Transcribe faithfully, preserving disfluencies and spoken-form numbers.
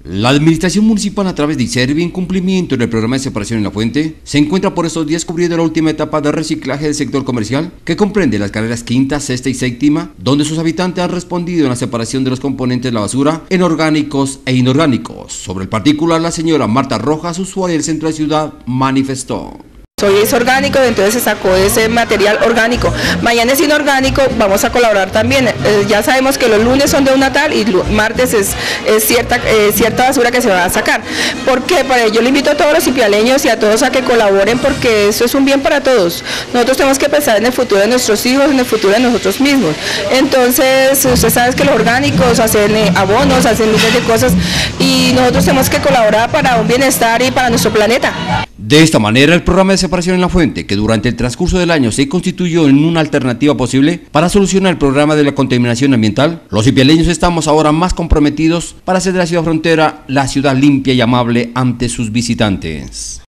La administración municipal, a través de ICERVI, en cumplimiento del programa de separación en la fuente, se encuentra por estos días cubriendo la última etapa de reciclaje del sector comercial, que comprende las carreras quinta, sexta y séptima, donde sus habitantes han respondido en la separación de los componentes de la basura en orgánicos e inorgánicos. Sobre el particular, la señora Marta Rojas, usuaria del centro de la ciudad, manifestó. Hoy es orgánico, entonces se sacó ese material orgánico. Mañana es inorgánico, vamos a colaborar también. Eh, ya sabemos que los lunes son de una tal y martes es, es cierta, eh, cierta basura que se va a sacar. ¿Por qué? Para ello le invito a todos los ipialeños y a todos a que colaboren, porque eso es un bien para todos. Nosotros tenemos que pensar en el futuro de nuestros hijos, en el futuro de nosotros mismos. Entonces, usted sabe que los orgánicos hacen eh, abonos, hacen miles de cosas y nosotros tenemos que colaborar para un bienestar y para nuestro planeta. De esta manera, el programa de separación en la fuente, que durante el transcurso del año se constituyó en una alternativa posible para solucionar el problema de la contaminación ambiental, los ipialeños estamos ahora más comprometidos para hacer de la ciudad frontera la ciudad limpia y amable ante sus visitantes.